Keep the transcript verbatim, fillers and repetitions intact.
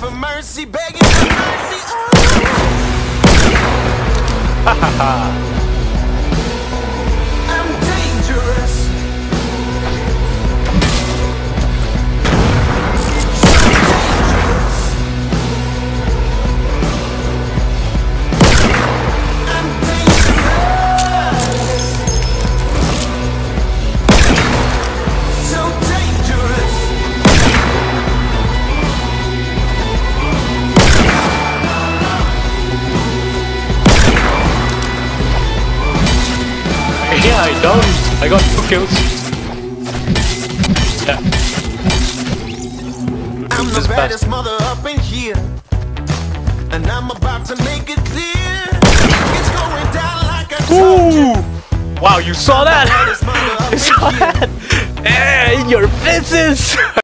for mercy, begging for mercy. Oh. I'm dangerous. Yeah, I don't. I got two kills. Yeah. I'm the baddest mother up in here, and I'm about to make it clear. It's going down like a Ooh! Wow, you saw that? You saw that? Yeah, in your faces!